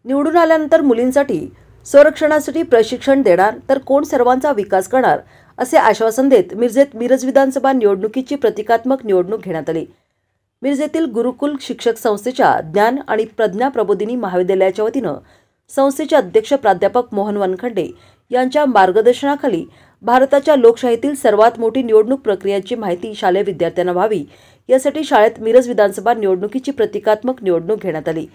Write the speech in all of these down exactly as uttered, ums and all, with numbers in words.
निवडून आल्यानंतर मुलींसाठी संरक्षणासाठी प्रशिक्षण देणार तर कोण सर्वांचा विकास करणार असे आश्वासन देत मिरजेत मिरज विधानसभा निवडणुकीची प्रतिकात्मक निवडणूक घेण्यात आली। मिरजेतील गुरुकुल शिक्षक संस्थेच्या ज्ञान आणि प्रज्ञा प्रबोधिनी महाविद्यालयाच्या वतीनं संस्थेचे अध्यक्ष प्राध्यापक मोहन वनखंडे यांच्या मार्गदर्शनाखाली भारताच्या लोकशाहीतील सर्वात मोठी निवडणूक प्रक्रियेची माहिती शालेय विद्यार्थ्यांना व्हावी यासाठी शाळेत मिरज विधानसभा निवडणुकीची प्रतिकात्मक निवडणूक घेण्यात आली।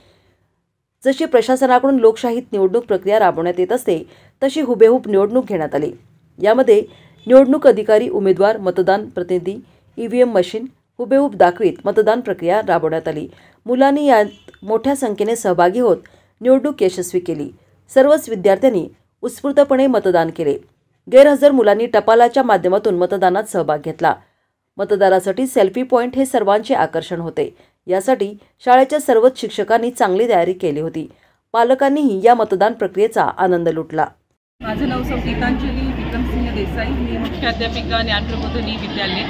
जशी प्रशासनाकडून लोकशाहीत निवडणूक प्रक्रिया राबवण्यात येत असते तशी हुबेहूब निवडणूक घेण्यात आली। यामध्ये निवडणूक अधिकारी, उमेदवार, मतदान प्रतिनिधी, ईव्हीएम मशीन हुबेहूब दाखवीत मतदान प्रक्रिया राबवण्यात आली। मुलांनी यात मोठ्या संख्येने सहभागी होत निवडणूक यशस्वी केली। सर्वच विद्यार्थ्यांनी उत्स्फूर्तपणे मतदान केले। गैरहजर मुलांनी टपालाच्या माध्यमातून मतदानात सहभाग घेतला। मतदारासाठी सेल्फी पॉइंट हे सर्वांचे आकर्षण होते। यासाठी शाळेच्या सर्वच शिक्षकांनी चांगली तयारी केली होती। पालकांनीही या मतदान प्रक्रियेचा आनंद लुटला। माझं नाव सौ गीतांजली विक्रमसिंह देसाई, मी मुख्याध्यापिका ज्ञानप्रबोधिनी विद्यालय।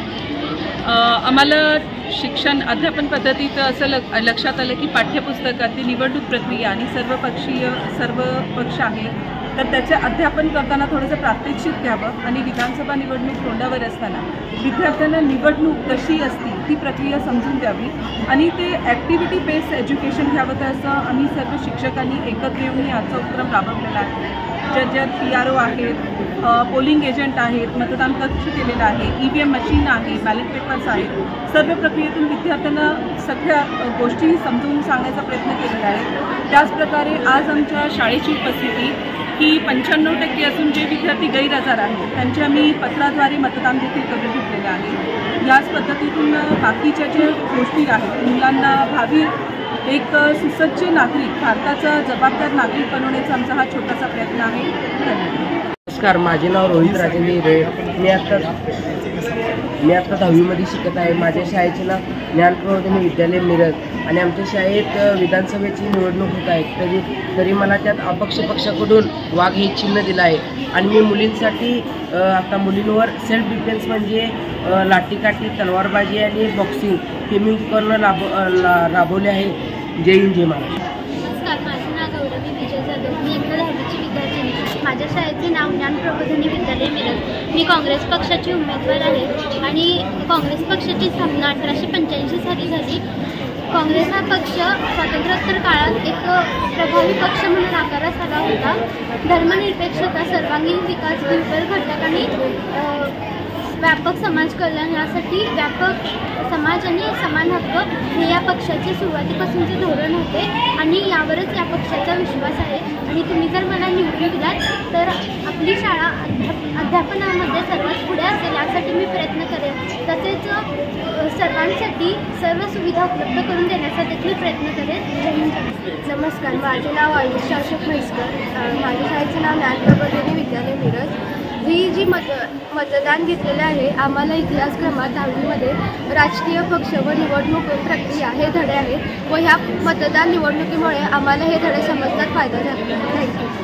आम्हाला शिक्षण अध्यापन पद्धतीत असं लक्षात आलं की पाठ्यपुस्तकातील निवडणूक प्रक्रिया आणि सर्वपक्षीय सर्व पक्ष आहे तर त्याचे अध्यापन करताना थोडंसं प्रात्यक्षिक घ्यावं आणि विधानसभा निवडणूक तोंडावर असताना विद्यार्थ्यांना निवडणूक कशी असती ती प्रक्रिया समजून द्यावी आणि ते ॲक्टिव्हिटी बेस्ड एज्युकेशन घ्यावं तर असं आम्ही सर्व शिक्षकांनी एकत्र येऊन आजचा उपक्रम राबवलेला आहे। ज्याच्यात पी आर ओ आहेत, पोलिंग एजंट आहेत, मतदान कक्ष केलेला आहे, ई व्ही एम मशीन आहे, बॅलेट पेपर्स आहेत। सर्व प्रक्रियेतून विद्यार्थ्यांना सगळ्या गोष्टी समजून सांगण्याचा प्रयत्न केलेला आहे। त्याचप्रकारे आज आमच्या शाळेची उपस्थिती ही पंच्याण्णव टक्के असून जे विद्यार्थी गैरहजर आहेत त्यांचे आम्ही पत्राद्वारे मतदान देखील करून घेतलेलं आहे। याच पद्धतीतून बाकीच्या ज्या गोष्टी आहेत मुलांना भावी एक सुसज्ज नागरिक, भारताचा जबाबदार नागरिक बनवण्याचा आमचा हा छोटासा प्रयत्न आहे। नमस्कार, माझे नाव रोहित राजेंद्र रे। मी आता मी आता दहावीमध्ये शिकत आहे। माझ्या शाळेचे नाव ज्ञानप्रबोधिनी विद्यालय मिरज आणि आमच्या शाळेत विधानसभेची निवडणूक होत आहे तरी तरी मला त्यात अपक्ष पक्षाकडून वाघ हे चिन्ह दिलं आहे आणि मी मुलींसाठी आता मुलींवर सेल्फ डिफेन्स म्हणजे लाठीकाठी, तलवारबाजी आणि बॉक्सिंग हे मी उपकरणं राब राबवले आहे। जय हिंद, जय महाराष्ट्र। नमस्कार, माझं नाव गौरवी विजय जाधव, मी इयत्ता दहावीची विद्यार्थिनी। माझ्या शाळेचे नाव ज्ञानप्रबोधिनी विद्यालय मिरज। मी काँग्रेस पक्षाची उमेदवार आहे आणि काँग्रेस पक्षाची स्थापना अठराशे पंच्याऐंशी साली झाली। काँग्रेस हा पक्ष स्वातंत्र्योत्तर काळात एक प्रभावी पक्ष म्हणून आकारास आला होता। धर्मनिरपेक्षता, सर्वांगीण विकास, हिरवळ घटक आणि व्यापक समाज कल्याण यासाठी व्यापक समाज आणि समान हक्क हे या पक्षाचे सुरुवातीपासूनचे धोरण होते आणि यावरच या पक्षाचा विश्वास आहे। आणि तुम्ही जर मला निवडून दिलात तर आपली शाळा अध्यापनामध्ये सर्वात पुढे असेल यासाठी मी प्रयत्न करेन। तसेच सर्वांसाठी सर्व सुविधा उपलब्ध करून देण्याचा देखील प्रयत्न करेन। जय हिंद। नमस्कार, माझे नाव आयुष अशोक म्हैसकर, माझ्या शाळेचे नाव ज्ञानप्रबोधिनी विद्यालय मिरज। ही जी मत मतदान घेतलेले आहे आम्हाला इतिहास क्रमात दहावीमध्ये राजकीय पक्ष व निवडणूक प्रक्रिया हे धडे आहेत व ह्या मतदान निवडणुकीमुळे आम्हाला हे धडे समजण्यात फायदा झाला। थँक्यू।